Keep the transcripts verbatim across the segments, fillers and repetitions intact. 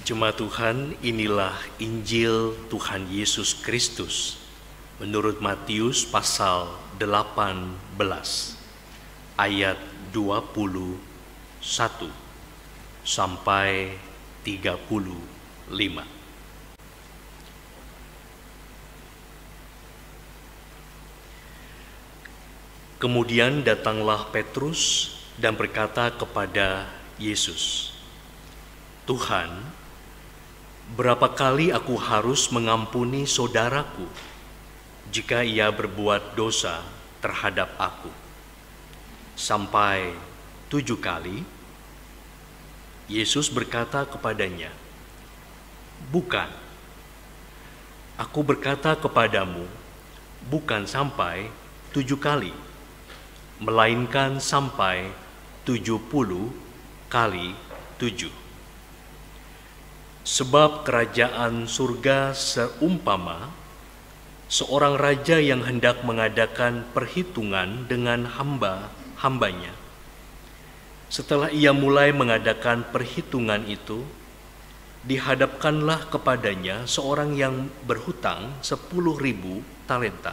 Jemaat Tuhan, inilah Injil Tuhan Yesus Kristus menurut Matius pasal delapan belas ayat dua puluh satu sampai tiga puluh lima. Kemudian datanglah Petrus dan berkata kepada Yesus, "Tuhan, berapa kali aku harus mengampuni saudaraku jika ia berbuat dosa terhadap aku? Sampai tujuh kali?" Yesus berkata kepadanya, "Bukan. Aku berkata kepadamu, bukan sampai tujuh kali, melainkan sampai tujuh puluh kali tujuh. Sebab kerajaan surga seumpama seorang raja yang hendak mengadakan perhitungan dengan hamba-hambanya. Setelah ia mulai mengadakan perhitungan itu, dihadapkanlah kepadanya seorang yang berhutang sepuluh ribu talenta.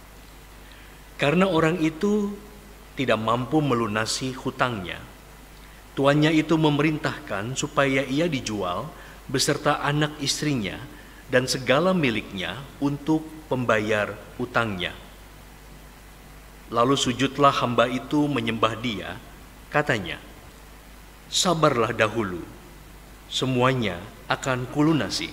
Karena orang itu tidak mampu melunasi hutangnya, tuannya itu memerintahkan supaya ia dijual beserta anak istrinya dan segala miliknya untuk pembayar utangnya. Lalu sujudlah hamba itu menyembah dia, katanya, 'Sabarlah dahulu, semuanya akan kulunasi.'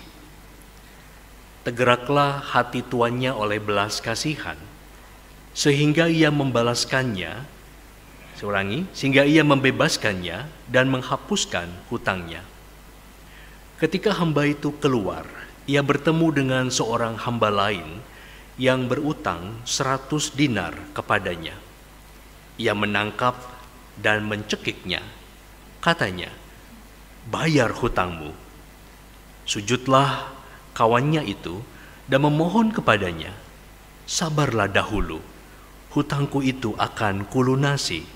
Tergeraklah hati tuannya oleh belas kasihan, sehingga ia membalaskannya, seulangi, sehingga ia membebaskannya dan menghapuskan hutangnya. Ketika hamba itu keluar, ia bertemu dengan seorang hamba lain yang berutang seratus dinar kepadanya. Ia menangkap dan mencekiknya, katanya, 'Bayar hutangmu.' Sujudlah kawannya itu dan memohon kepadanya, 'Sabarlah dahulu, hutangku itu akan kulunasi.'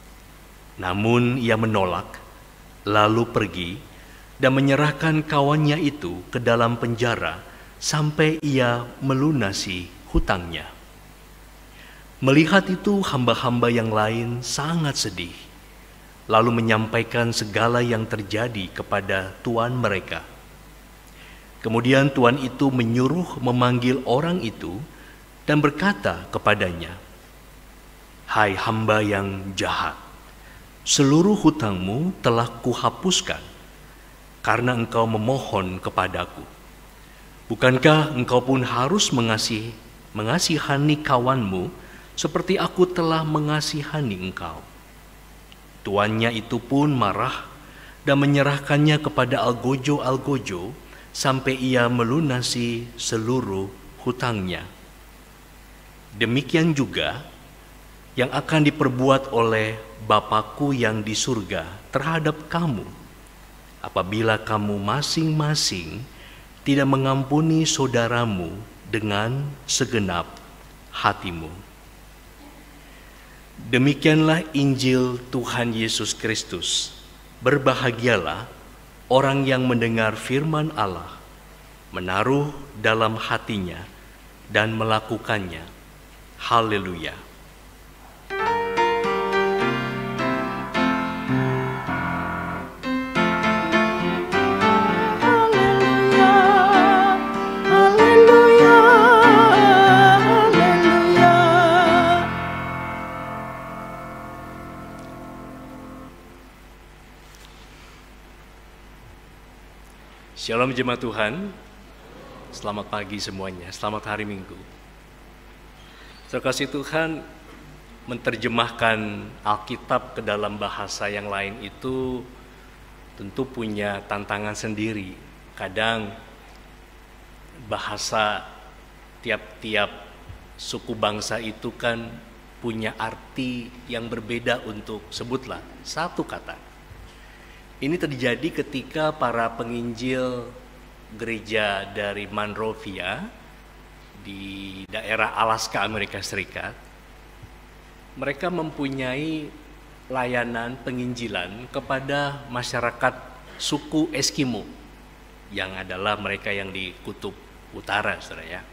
Namun ia menolak, lalu pergi dan menyerahkan kawannya itu ke dalam penjara sampai ia melunasi hutangnya. Melihat itu hamba-hamba yang lain sangat sedih, lalu menyampaikan segala yang terjadi kepada tuan mereka. Kemudian tuan itu menyuruh memanggil orang itu dan berkata kepadanya, 'Hai hamba yang jahat, seluruh hutangmu telah kuhapuskan karena engkau memohon kepadaku. Bukankah engkau pun harus mengasihi, mengasihani kawanmu seperti aku telah mengasihani engkau?' Tuannya itu pun marah dan menyerahkannya kepada algojo-algojo sampai ia melunasi seluruh hutangnya. Demikian juga yang akan diperbuat oleh Bapakku yang di surga terhadap kamu, apabila kamu masing-masing tidak mengampuni saudaramu dengan segenap hatimu." Demikianlah Injil Tuhan Yesus Kristus. Berbahagialah orang yang mendengar firman Allah, menaruh dalam hatinya, dan melakukannya. Haleluya! Shalom jemaat Tuhan, selamat pagi semuanya, selamat hari Minggu. Terkasih Tuhan, menerjemahkan Alkitab ke dalam bahasa yang lain itu tentu punya tantangan sendiri. Kadang bahasa tiap-tiap suku bangsa itu kan punya arti yang berbeda untuk sebutlah satu kata. Ini terjadi ketika para penginjil gereja dari Monrovia di daerah Alaska, Amerika Serikat, mereka mempunyai layanan penginjilan kepada masyarakat suku Eskimo yang adalah mereka yang di kutub utara, saudara ya.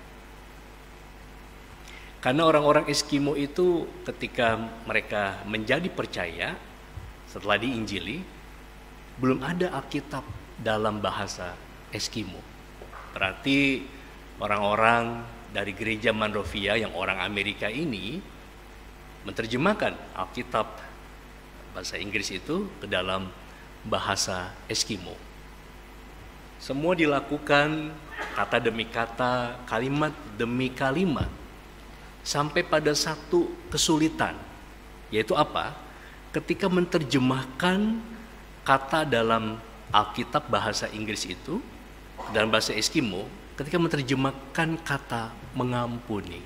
Karena orang-orang Eskimo itu ketika mereka menjadi percaya setelah diinjili, belum ada Alkitab dalam bahasa Eskimo. Berarti orang-orang dari gereja Monrovia yang orang Amerika ini menerjemahkan Alkitab bahasa Inggris itu ke dalam bahasa Eskimo. Semua dilakukan kata demi kata, kalimat demi kalimat, sampai pada satu kesulitan, yaitu apa? Ketika menerjemahkan kata dalam Alkitab bahasa Inggris itu dalam bahasa Eskimo, ketika menerjemahkan kata mengampuni.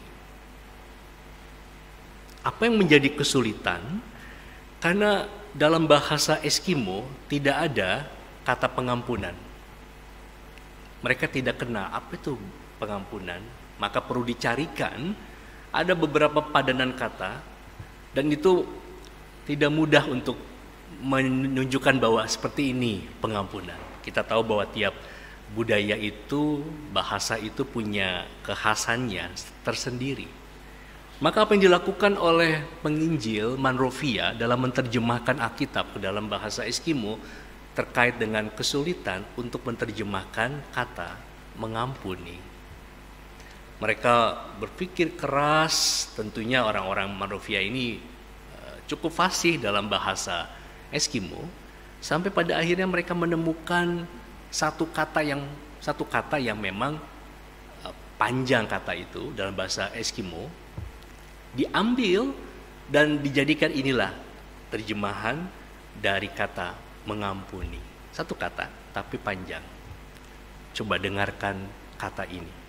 Apa yang menjadi kesulitan? Karena dalam bahasa Eskimo tidak ada kata pengampunan. Mereka tidak kenal apa itu pengampunan, maka perlu dicarikan. Ada beberapa padanan kata, dan itu tidak mudah untuk menunjukkan bahwa seperti ini pengampunan. Kita tahu bahwa tiap budaya itu, bahasa itu punya kekhasannya tersendiri. Maka apa yang dilakukan oleh penginjil Monrovia dalam menerjemahkan Alkitab ke dalam bahasa Eskimo terkait dengan kesulitan untuk menerjemahkan kata mengampuni. Mereka berpikir keras, tentunya orang-orang Monrovia ini cukup fasih dalam bahasa Eskimo, sampai pada akhirnya mereka menemukan satu kata yang satu kata yang memang panjang, kata itu dalam bahasa Eskimo diambil dan dijadikan inilah terjemahan dari kata mengampuni. Satu kata tapi panjang. Coba dengarkan kata ini.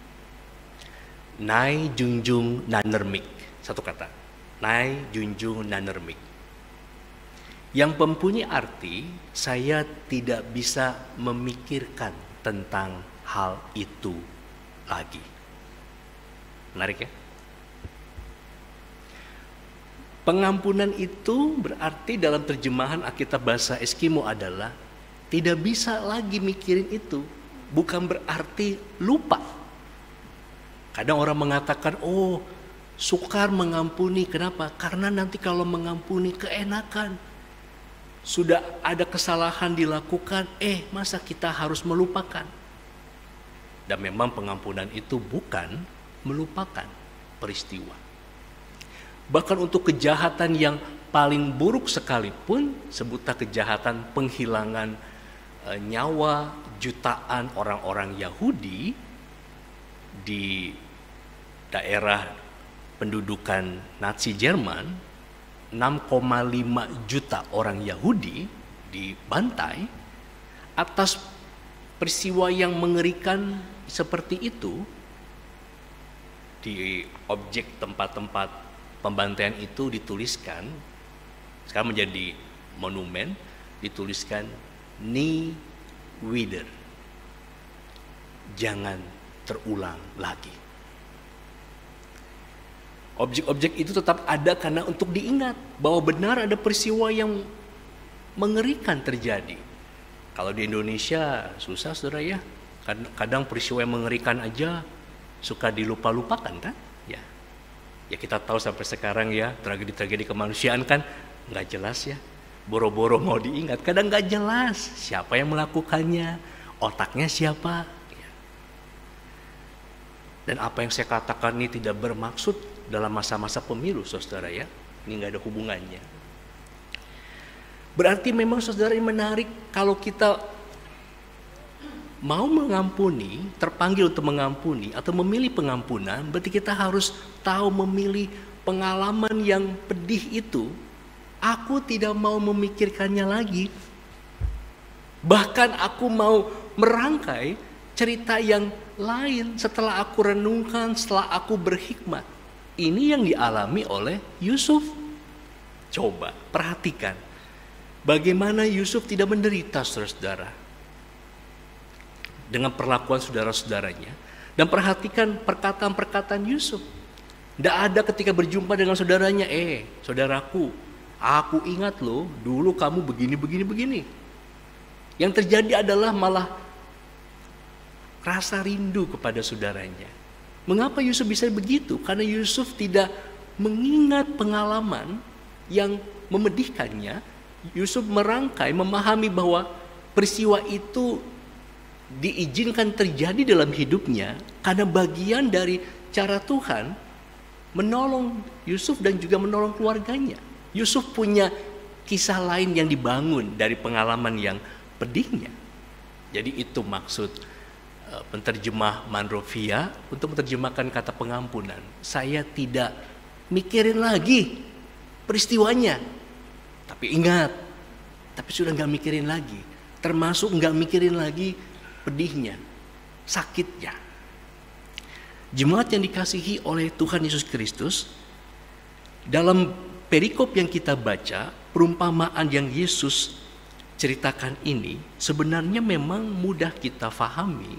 Nai junjung nanermik, satu kata. Nai junjung nanermik. Yang mempunyai arti saya tidak bisa memikirkan tentang hal itu lagi. Menarik ya? Pengampunan itu berarti dalam terjemahan Alkitab bahasa Eskimo adalah tidak bisa lagi mikirin itu. Bukan berarti lupa. Kadang orang mengatakan, oh sukar mengampuni. Kenapa? Karena nanti kalau mengampuni keenakan. Sudah ada kesalahan dilakukan, eh masa kita harus melupakan? Dan memang pengampunan itu bukan melupakan peristiwa. Bahkan untuk kejahatan yang paling buruk sekalipun, sebutlah kejahatan penghilangan e, nyawa jutaan orang-orang Yahudi di daerah pendudukan Nazi Jerman, enam koma lima juta orang Yahudi dibantai atas peristiwa yang mengerikan seperti itu. Di objek tempat-tempat pembantaian itu dituliskan, sekarang menjadi monumen, dituliskan nie wieder, jangan terulang lagi. Objek-objek itu tetap ada karena untuk diingat bahwa benar ada peristiwa yang mengerikan terjadi. Kalau di Indonesia susah saudara ya, kadang peristiwa yang mengerikan aja suka dilupa-lupakan kan? Ya, ya kita tahu sampai sekarang ya, tragedi-tragedi kemanusiaan kan nggak jelas ya. Boro-boro mau diingat, kadang nggak jelas siapa yang melakukannya, otaknya siapa. Ya. Dan apa yang saya katakan ini tidak bermaksud dalam masa-masa pemilu, saudara ya. Ini nggak ada hubungannya. Berarti memang saudara ini menarik, kalau kita mau mengampuni, terpanggil untuk mengampuni atau memilih pengampunan, berarti kita harus tahu memilih pengalaman yang pedih itu. Aku tidak mau memikirkannya lagi. Bahkan aku mau merangkai cerita yang lain setelah aku renungkan, setelah aku berhikmat. Ini yang dialami oleh Yusuf. Coba perhatikan bagaimana Yusuf tidak menderita, saudara-saudara, dengan perlakuan saudara-saudaranya. Dan perhatikan perkataan-perkataan Yusuf. Tidak ada ketika berjumpa dengan saudaranya, eh saudaraku, aku ingat loh dulu kamu begini, begini, begini. Yang terjadi adalah malah rasa rindu kepada saudaranya. Mengapa Yusuf bisa begitu? Karena Yusuf tidak mengingat pengalaman yang memedihkannya. Yusuf merangkai, memahami bahwa peristiwa itu diizinkan terjadi dalam hidupnya karena bagian dari cara Tuhan menolong Yusuf dan juga menolong keluarganya. Yusuf punya kisah lain yang dibangun dari pengalaman yang pedihnya. Jadi itu maksud uh, penterjemah Monrovia untuk menerjemahkan kata pengampunan. Saya tidak mikirin lagi peristiwanya, tapi ingat, tapi sudah nggak mikirin lagi. Termasuk nggak mikirin lagi pedihnya, sakitnya. Jemaat yang dikasihi oleh Tuhan Yesus Kristus, dalam perikop yang kita baca, perumpamaan yang Yesus ceritakan ini sebenarnya memang mudah kita fahami,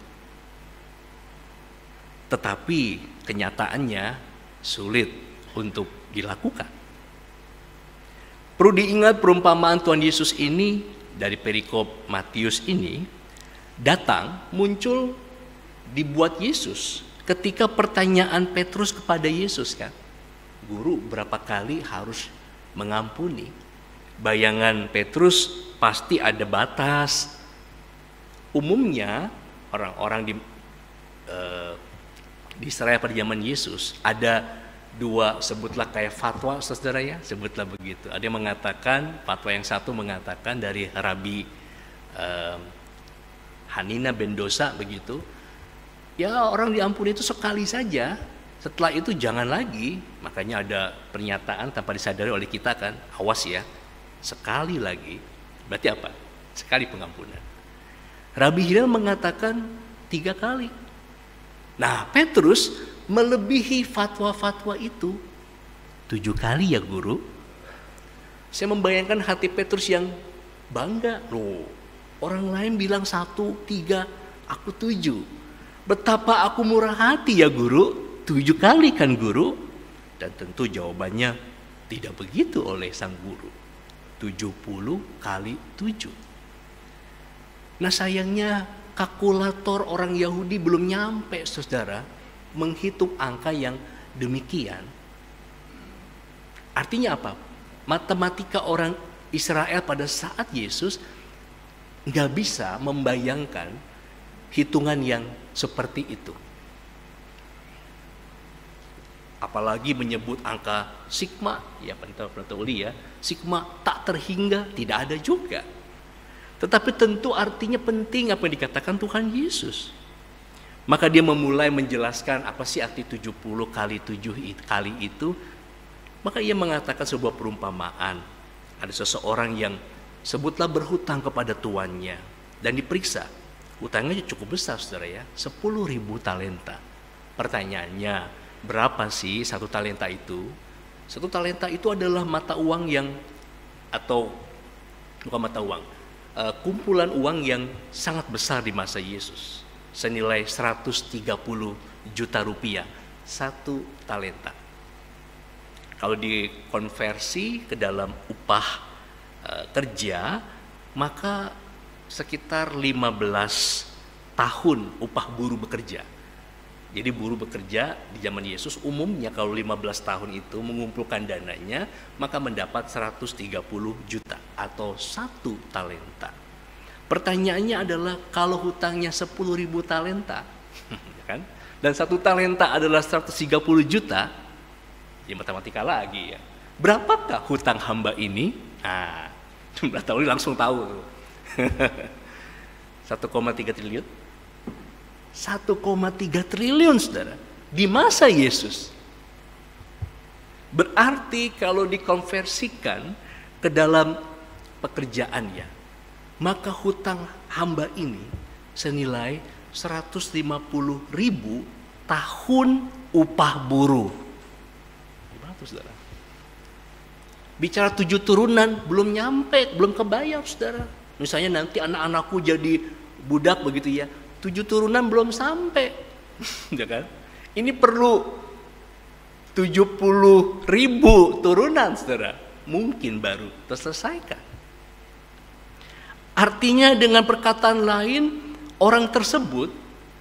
tetapi kenyataannya sulit untuk dilakukan. Perlu diingat perumpamaan Tuhan Yesus ini dari perikop Matius ini datang muncul dibuat Yesus ketika pertanyaan Petrus kepada Yesus kan, Guru, berapa kali harus mengampuni? Bayangan Petrus pasti ada batas. Umumnya orang-orang di uh, di Israel pada zaman Yesus ada dua, sebutlah kayak fatwa, saudara ya, sebutlah begitu. Ada yang mengatakan, fatwa yang satu mengatakan dari Rabi uh, Hanina ben Dosa begitu, ya orang diampuni itu sekali saja, setelah itu jangan lagi. Makanya ada pernyataan tanpa disadari oleh kita kan, awas ya, sekali lagi, berarti apa? Sekali pengampunan. Rabi Hilal mengatakan tiga kali. Nah, Petrus melebihi fatwa-fatwa itu, tujuh kali ya guru. Saya membayangkan hati Petrus yang bangga, loh, orang lain bilang satu, tiga, aku tujuh. Betapa aku murah hati ya guru, tujuh kali kan guru? Dan tentu jawabannya tidak begitu oleh sang guru. tujuh puluh kali tujuh. Nah sayangnya kalkulator orang Yahudi belum nyampe saudara menghitung angka yang demikian. Artinya apa? Matematika orang Israel pada saat Yesus nggak bisa membayangkan hitungan yang seperti itu. Apalagi menyebut angka sigma, ya peneliti uli ya, sigma tak terhingga, tidak ada juga. Tetapi tentu artinya penting apa yang dikatakan Tuhan Yesus. Maka dia memulai menjelaskan apa sih arti tujuh puluh kali tujuh kali itu. Maka ia mengatakan sebuah perumpamaan. Ada seseorang yang sebutlah berhutang kepada tuannya dan diperiksa. Hutangnya cukup besar saudara ya, sepuluh ribu talenta. Pertanyaannya, berapa sih satu talenta itu? Satu talenta itu adalah mata uang yang, atau bukan mata uang, uh, kumpulan uang yang sangat besar di masa Yesus, senilai seratus tiga puluh juta rupiah, satu talenta. Kalau dikonversi ke dalam upah uh, kerja, maka sekitar lima belas tahun upah buruh bekerja. Jadi buruh bekerja di zaman Yesus umumnya kalau lima belas tahun itu mengumpulkan dananya, maka mendapat seratus tiga puluh juta atau satu talenta. Pertanyaannya adalah kalau hutangnya sepuluh ribu talenta, kan? Dan satu talenta adalah seratus tiga puluh juta, ya matematika lagi ya. Berapakah hutang hamba ini? Nah, jumlah tahun langsung tahu. satu koma tiga triliun. satu koma tiga triliun saudara di masa Yesus. Berarti kalau dikonversikan ke dalam pekerjaannya, maka hutang hamba ini senilai seratus lima puluh ribu tahun upah buruh. Gimana tuh saudara? Bicara tujuh turunan belum nyampe, belum kebayar saudara. Misalnya nanti anak-anakku jadi budak begitu ya, tujuh turunan belum sampai, ya kan? Ini perlu tujuh puluh ribu turunan, saudara. Mungkin baru terselesaikan. Artinya dengan perkataan lain, orang tersebut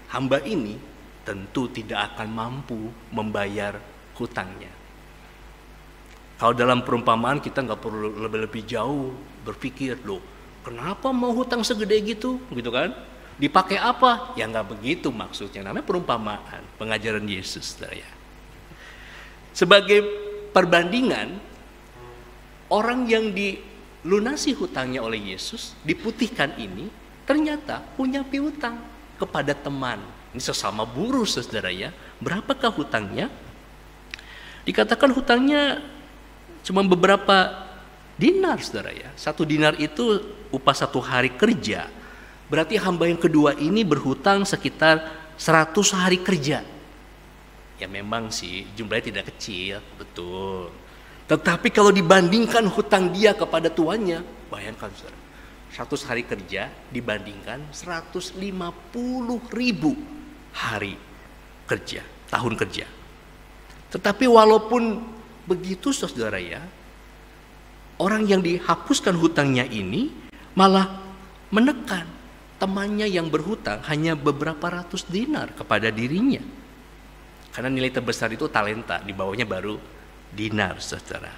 hamba ini tentu tidak akan mampu membayar hutangnya. Kalau dalam perumpamaan kita nggak perlu lebih-lebih jauh berpikir, loh kenapa mau hutang segede gitu, gitu kan? Dipakai apa? Ya nggak begitu maksudnya. Namanya perumpamaan, pengajaran Yesus, saudara ya. Sebagai perbandingan, orang yang dilunasi hutangnya oleh Yesus, diputihkan ini, ternyata punya piutang kepada teman. Ini sesama buruh, saudara ya. Berapakah hutangnya? Dikatakan hutangnya cuma beberapa dinar, saudara ya. Satu dinar itu upah satu hari kerja. Berarti hamba yang kedua ini berhutang sekitar seratus hari kerja. Ya memang sih jumlahnya tidak kecil, betul. Tetapi kalau dibandingkan hutang dia kepada tuannya, bayangkan saudara, seratus hari kerja dibandingkan seratus lima puluh ribu hari kerja, tahun kerja. Tetapi walaupun begitu saudara ya, orang yang dihapuskan hutangnya ini malah menekan temannya yang berhutang hanya beberapa ratus dinar kepada dirinya. Karena nilai terbesar itu talenta, di bawahnya baru dinar, saudara.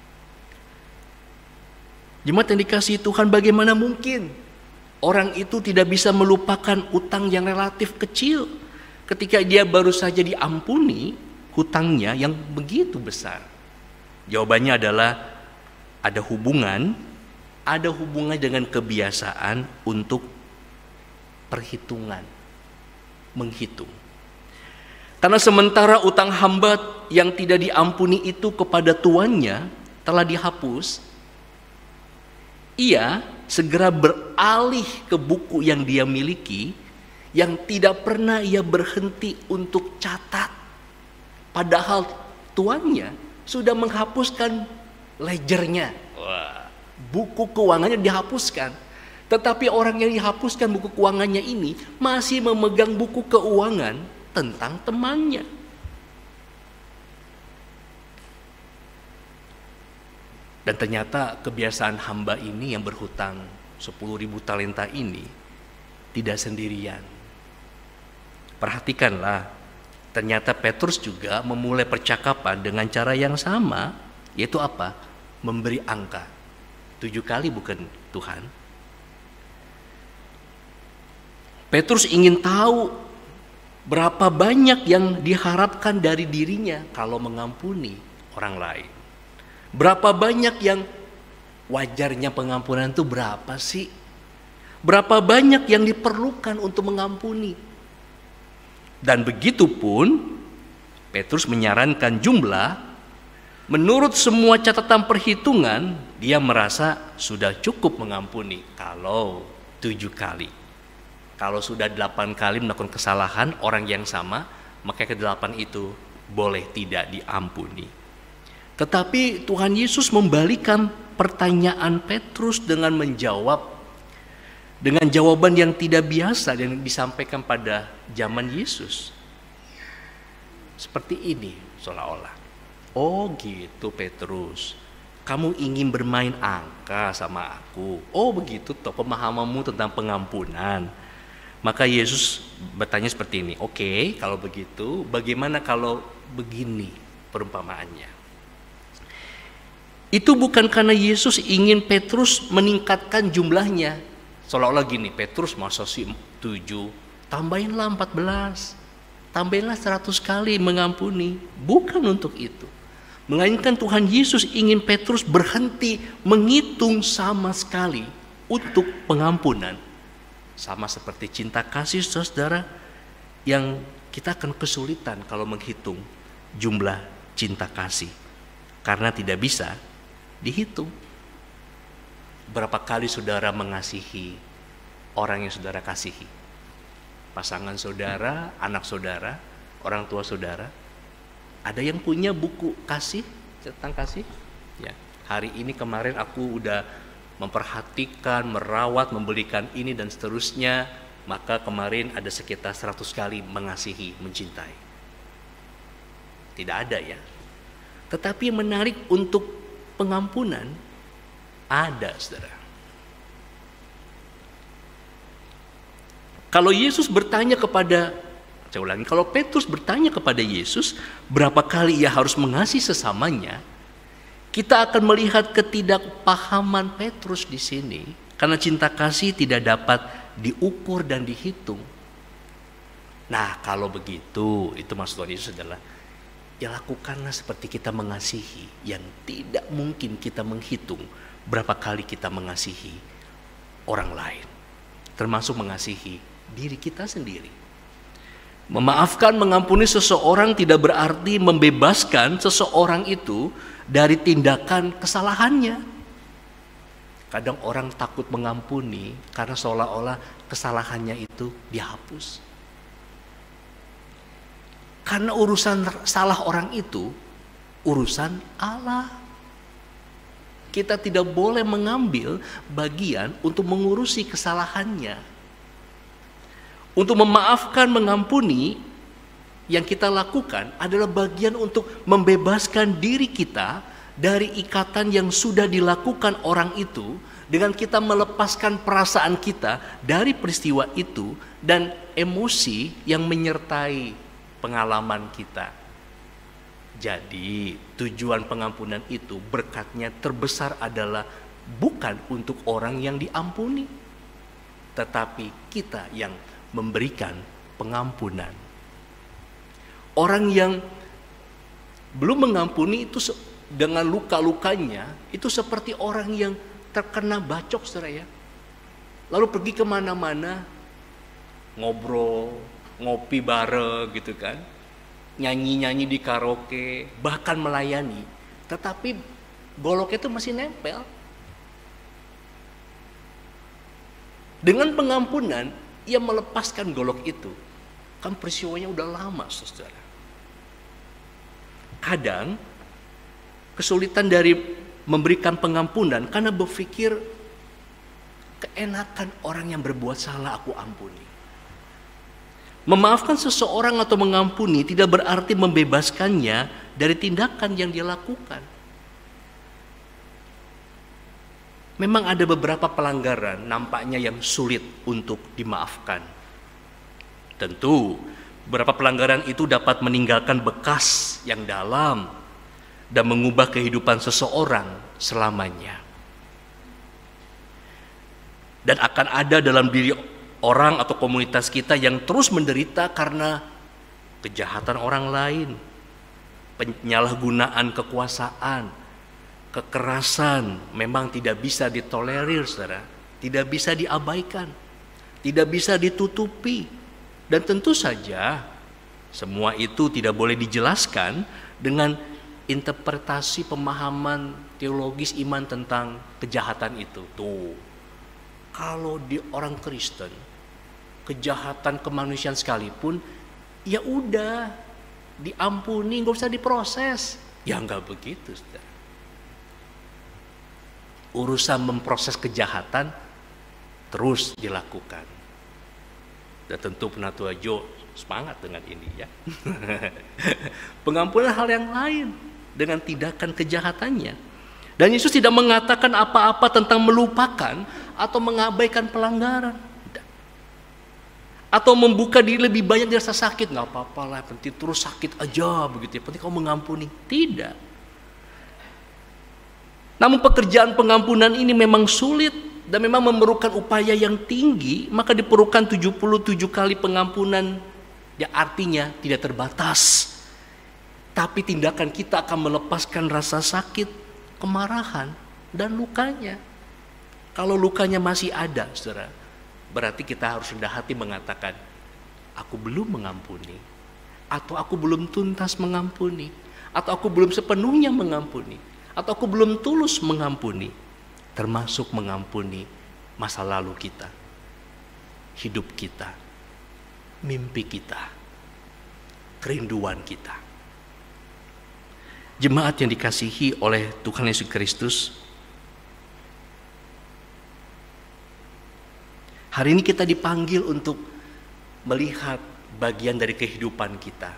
Jemaat yang dikasihi Tuhan, bagaimana mungkin orang itu tidak bisa melupakan utang yang relatif kecil ketika dia baru saja diampuni hutangnya yang begitu besar? Jawabannya adalah ada hubungan, ada hubungan dengan kebiasaan untuk perhitungan, menghitung. Karena sementara utang hamba yang tidak diampuni itu kepada tuannya telah dihapus, ia segera beralih ke buku yang dia miliki, yang tidak pernah ia berhenti untuk catat. Padahal tuannya sudah menghapuskan ledgernya. Wah, buku keuangannya dihapuskan. Tetapi orang yang dihapuskan buku keuangannya ini masih memegang buku keuangan tentang temannya. Dan ternyata kebiasaan hamba ini yang berhutang sepuluh ribu talenta ini tidak sendirian. Perhatikanlah, ternyata Petrus juga memulai percakapan dengan cara yang sama, yaitu apa? Memberi angka. Tujuh kali bukan Tuhan. Petrus ingin tahu berapa banyak yang diharapkan dari dirinya kalau mengampuni orang lain. Berapa banyak yang wajarnya pengampunan itu berapa sih? Berapa banyak yang diperlukan untuk mengampuni? Dan begitu pun Petrus menyarankan jumlah, menurut semua catatan perhitungan, dia merasa sudah cukup mengampuni kalau tujuh kali. Kalau sudah delapan kali melakukan kesalahan orang yang sama, maka kedelapan itu boleh tidak diampuni. Tetapi Tuhan Yesus membalikan pertanyaan Petrus dengan menjawab dengan jawaban yang tidak biasa yang disampaikan pada zaman Yesus. Seperti ini seolah-olah. Oh gitu Petrus, kamu ingin bermain angka sama aku. Oh begitu toh pemahamanmu tentang pengampunan. Maka Yesus bertanya seperti ini, oke okay, kalau begitu bagaimana kalau begini perumpamaannya. Itu bukan karena Yesus ingin Petrus meningkatkan jumlahnya. Seolah-olah gini, Petrus masa sih tujuh, tambahinlah empat belas, tambahinlah seratus kali mengampuni. Bukan untuk itu. Melainkan Tuhan Yesus ingin Petrus berhenti menghitung sama sekali untuk pengampunan. Sama seperti cinta kasih saudara, yang kita akan kesulitan kalau menghitung jumlah cinta kasih. Karena tidak bisa dihitung. Berapa kali saudara mengasihi orang yang saudara kasihi? Pasangan saudara, anak saudara, orang tua saudara. Ada yang punya buku kasih, tentang kasih? Ya, hari ini kemarin aku udah memperhatikan, merawat, membelikan ini dan seterusnya, maka kemarin ada sekitar seratus kali mengasihi, mencintai. Tidak ada ya. Tetapi yang menarik untuk pengampunan ada, saudara. Kalau Yesus bertanya kepada, saya ulangi, kalau Petrus bertanya kepada Yesus berapa kali ia harus mengasihi sesamanya, kita akan melihat ketidakpahaman Petrus di sini, karena cinta kasih tidak dapat diukur dan dihitung. Nah, kalau begitu, itu maksud Tuhan Yesus adalah, ya lakukanlah seperti kita mengasihi, yang tidak mungkin kita menghitung berapa kali kita mengasihi orang lain, termasuk mengasihi diri kita sendiri. Memaafkan, mengampuni seseorang tidak berarti membebaskan seseorang itu dari tindakan kesalahannya. Kadang orang takut mengampuni karena seolah-olah kesalahannya itu dihapus. Karena urusan salah orang itu urusan Allah. Kita tidak boleh mengambil bagian untuk mengurusi kesalahannya. Untuk memaafkan, mengampuni, yang kita lakukan adalah bagian untuk membebaskan diri kita dari ikatan yang sudah dilakukan orang itu, dengan kita melepaskan perasaan kita dari peristiwa itu dan emosi yang menyertai pengalaman kita. Jadi tujuan pengampunan itu, berkatnya terbesar adalah bukan untuk orang yang diampuni, tetapi kita yang memberikan pengampunan. Orang yang belum mengampuni itu dengan luka-lukanya itu seperti orang yang terkena bacok, saudara ya. Lalu pergi kemana-mana, ngobrol, ngopi bareng gitu kan, nyanyi-nyanyi di karaoke, bahkan melayani, tetapi goloknya itu masih nempel. Dengan pengampunan, ia melepaskan golok itu. Kan peristiwanya udah lama, saudara. Kadang kesulitan dari memberikan pengampunan karena berpikir keenakan orang yang berbuat salah aku ampuni. Memaafkan seseorang atau mengampuni tidak berarti membebaskannya dari tindakan yang dia lakukan. Memang ada beberapa pelanggaran nampaknya yang sulit untuk dimaafkan. Tentu beberapa pelanggaran itu dapat meninggalkan bekas yang dalam dan mengubah kehidupan seseorang selamanya. Dan akan ada dalam diri orang atau komunitas kita yang terus menderita karena kejahatan orang lain, penyalahgunaan kekuasaan, kekerasan memang tidak bisa ditolerir, saudara, tidak bisa diabaikan, tidak bisa ditutupi. Dan tentu saja semua itu tidak boleh dijelaskan dengan interpretasi pemahaman teologis iman tentang kejahatan itu. Tuh, kalau di orang Kristen, kejahatan kemanusiaan sekalipun, ya udah diampuni, nggak usah diproses. Ya nggak begitu, saudara. Urusan memproses kejahatan terus dilakukan. Dan tentu Penatua Jo semangat dengan ini ya. Pengampunan hal yang lain dengan tindakan kejahatannya. Dan Yesus tidak mengatakan apa-apa tentang melupakan atau mengabaikan pelanggaran. Atau membuka diri lebih banyak dari rasa sakit. Nggak apa-apa lah, penting terus sakit aja begitu ya. Penting kamu mengampuni. Tidak. Namun pekerjaan pengampunan ini memang sulit dan memang memerlukan upaya yang tinggi. Maka diperlukan tujuh puluh tujuh kali pengampunan, yang artinya tidak terbatas. Tapi tindakan kita akan melepaskan rasa sakit, kemarahan, dan lukanya. Kalau lukanya masih ada, saudara, berarti kita harus rendah hati mengatakan, aku belum mengampuni, atau aku belum tuntas mengampuni, atau aku belum sepenuhnya mengampuni, atau aku belum tulus mengampuni, termasuk mengampuni masa lalu kita, hidup kita, mimpi kita, kerinduan kita. Jemaat yang dikasihi oleh Tuhan Yesus Kristus, hari ini kita dipanggil untuk melihat bagian dari kehidupan kita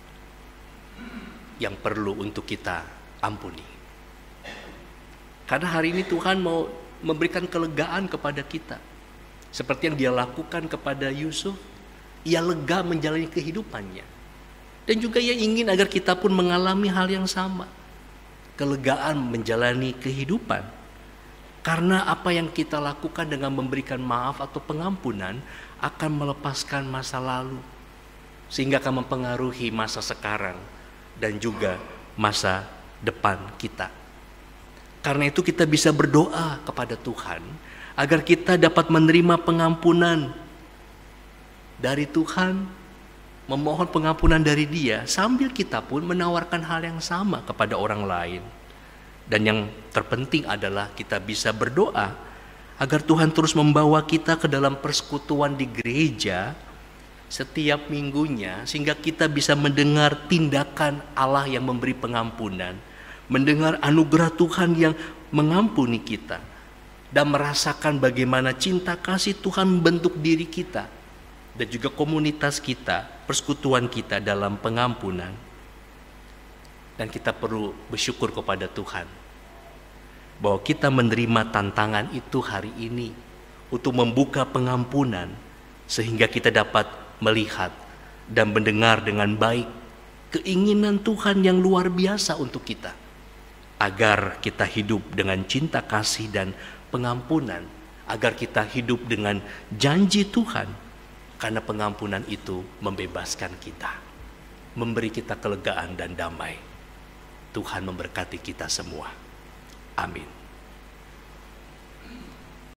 yang perlu untuk kita ampuni. Karena hari ini Tuhan mau memberikan kelegaan kepada kita. Seperti yang dia lakukan kepada Yusuf, ia lega menjalani kehidupannya. Dan juga ia ingin agar kita pun mengalami hal yang sama. Kelegaan menjalani kehidupan. Karena apa yang kita lakukan dengan memberikan maaf atau pengampunan akan melepaskan masa lalu. Sehingga akan mempengaruhi masa sekarang dan juga masa depan kita. Karena itu kita bisa berdoa kepada Tuhan agar kita dapat menerima pengampunan dari Tuhan, memohon pengampunan dari Dia, sambil kita pun menawarkan hal yang sama kepada orang lain. Dan yang terpenting adalah kita bisa berdoa agar Tuhan terus membawa kita ke dalam persekutuan di gereja setiap minggunya, sehingga kita bisa mendengar tindakan Allah yang memberi pengampunan, mendengar anugerah Tuhan yang mengampuni kita, dan merasakan bagaimana cinta kasih Tuhan membentuk diri kita dan juga komunitas kita, persekutuan kita dalam pengampunan. Dan kita perlu bersyukur kepada Tuhan bahwa kita menerima tantangan itu hari ini untuk membuka pengampunan, sehingga kita dapat melihat dan mendengar dengan baik keinginan Tuhan yang luar biasa untuk kita, agar kita hidup dengan cinta kasih dan pengampunan, agar kita hidup dengan janji Tuhan, karena pengampunan itu membebaskan kita, memberi kita kelegaan dan damai. Tuhan memberkati kita semua. Amin.